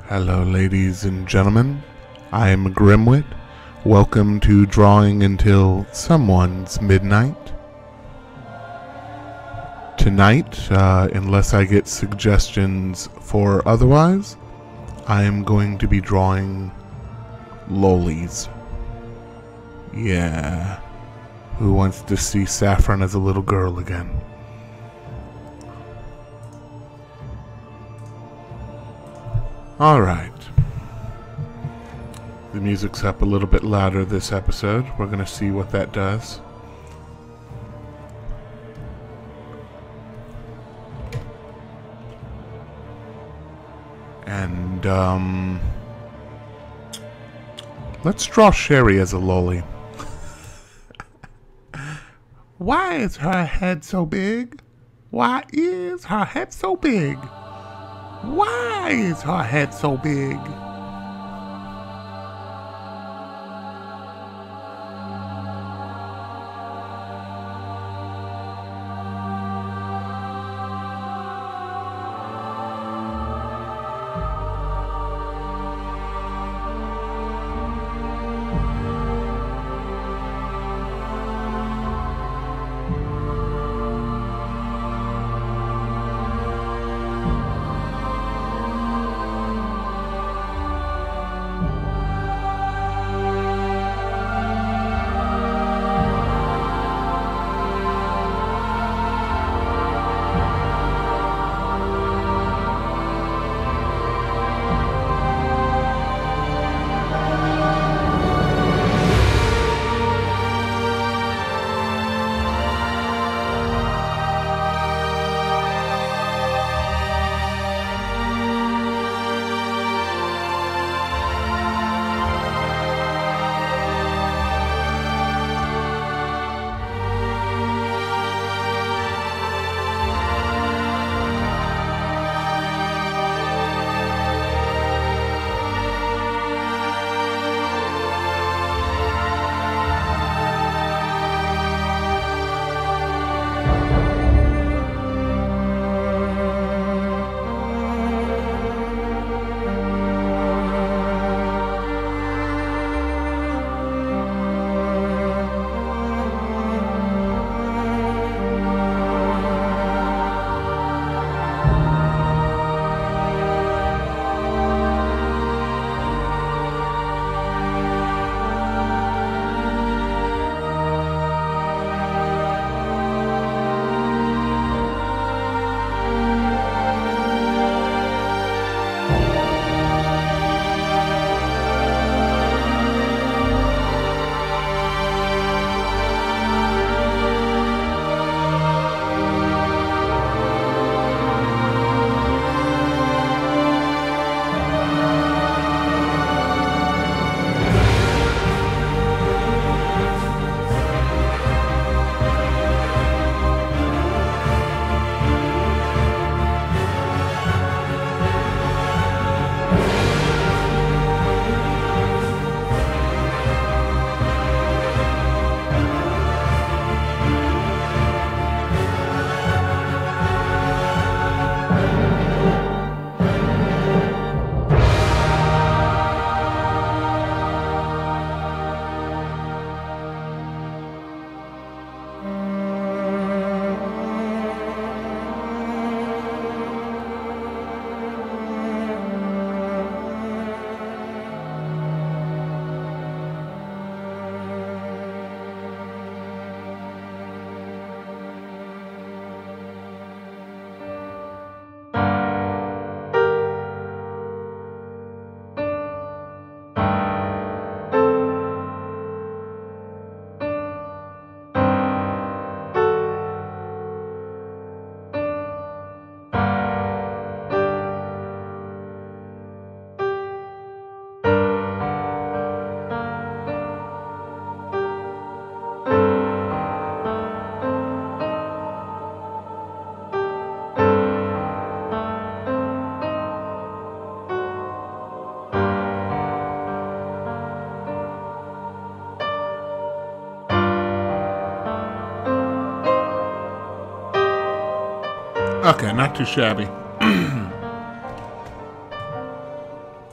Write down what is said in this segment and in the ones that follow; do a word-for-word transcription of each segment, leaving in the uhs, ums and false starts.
Hello, ladies and gentlemen. I am Grimwit. Welcome to Drawing Until Someone's Midnight. Tonight, uh, unless I get suggestions for otherwise, I am going to be drawing Lolis. Yeah. Who wants to see Saffron as a little girl again? Alright. The music's up a little bit louder this episode. We're going to see what that does. And, um... let's draw Sherry as a loli. Why is her head so big? Why is her head so big? Why is her head so big? Okay, not too shabby.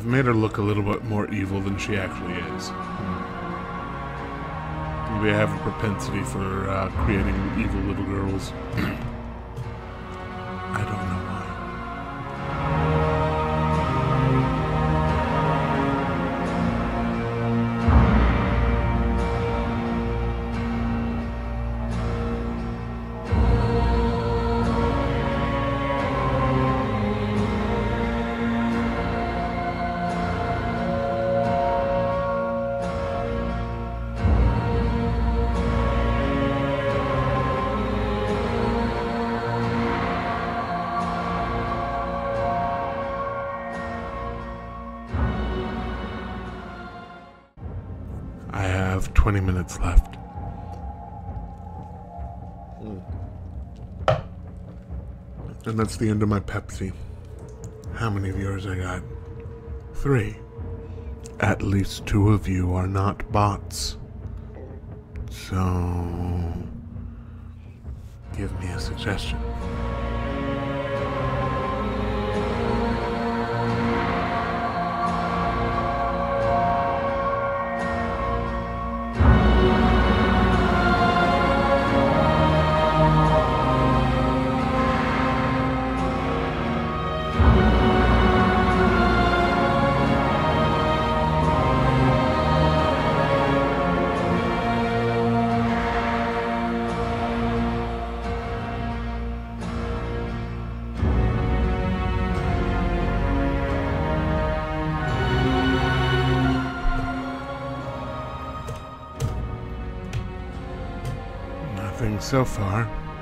made her look a little bit more evil than she actually is. Maybe I have a propensity for uh, creating evil little girls. I don't know why. I have twenty minutes left. Mm. And that's the end of my Pepsi. How many viewers I got? Three. At least two of you are not bots. So, give me a suggestion. Nothing so far.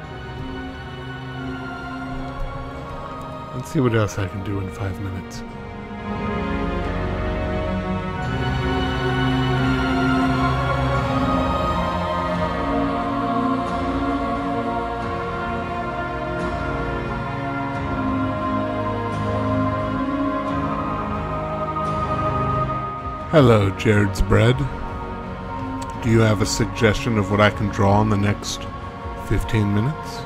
Let's see what else I can do in five minutes. Hello, Jared's Bread. Do you have a suggestion of what I can draw in the next fifteen minutes?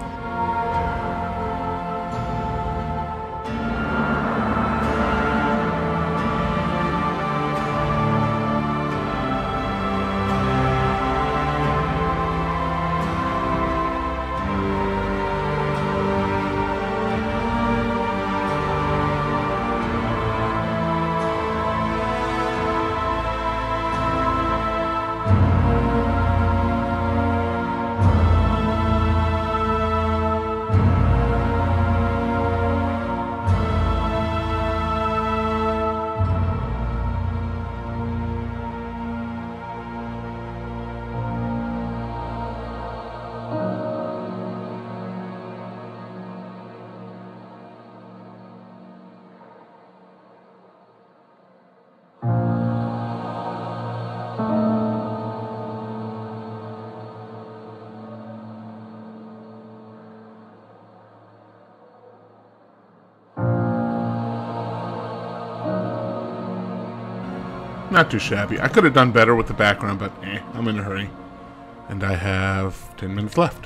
Not too shabby. I could have done better with the background, but eh, I'm in a hurry. And I have ten minutes left.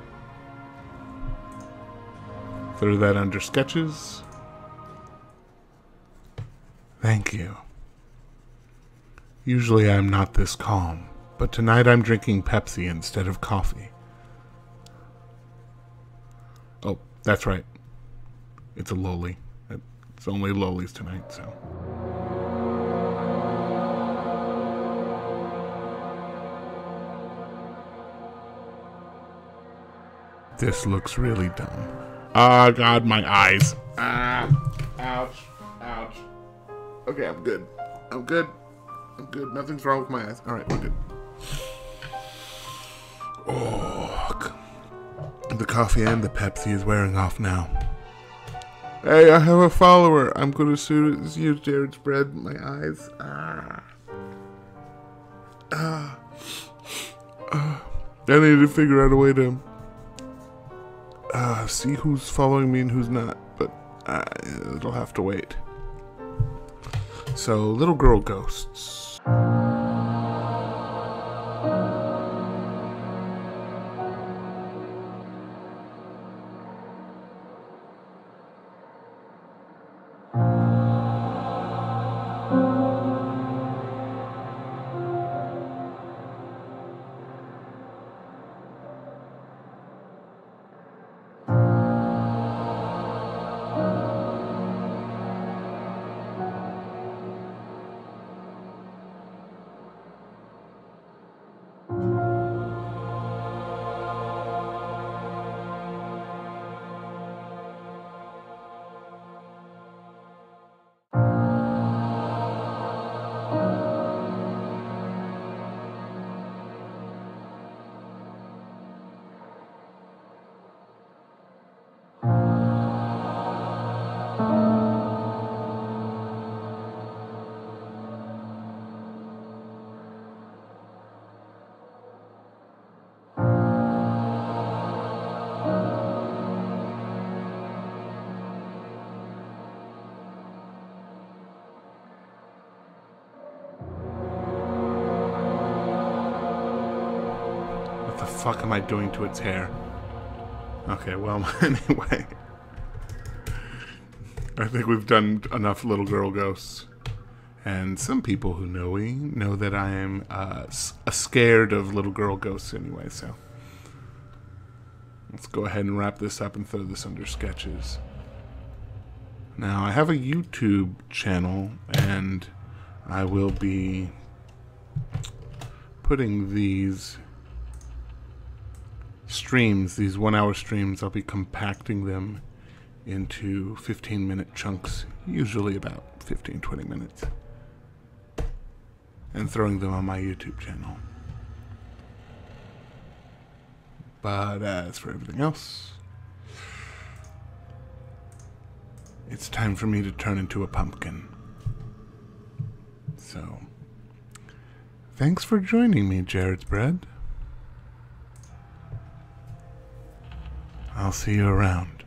Throw that under sketches. Thank you. Usually I'm not this calm, but tonight I'm drinking Pepsi instead of coffee. Oh, that's right. It's a Loli. It's only Lolis tonight, so... This looks really dumb. Ah, oh, God, my eyes. Ah, ouch, ouch. Okay, I'm good. I'm good. I'm good. Nothing's wrong with my eyes. All right, we're good. Oh, the coffee and the Pepsi is wearing off now. Hey, I have a follower. I'm going to use Jared's Bread. My eyes. Ah. Ah. ah. I need to figure out a way to... Uh, see who's following me and who's not, but uh, it'll have to wait. So, little girl ghosts. fuck am I doing to its hair? Okay, well, anyway. I think we've done enough little girl ghosts. And some people who know me know that I am uh, scared of little girl ghosts anyway, so. Let's go ahead and wrap this up and throw this under sketches. Now, I have a YouTube channel, and I will be putting these streams, these one-hour streams, I'll be compacting them into fifteen-minute chunks, usually about fifteen, twenty minutes, and throwing them on my YouTube channel. But as for everything else, it's time for me to turn into a pumpkin. So, thanks for joining me, Jared's Bread. I'll see you around.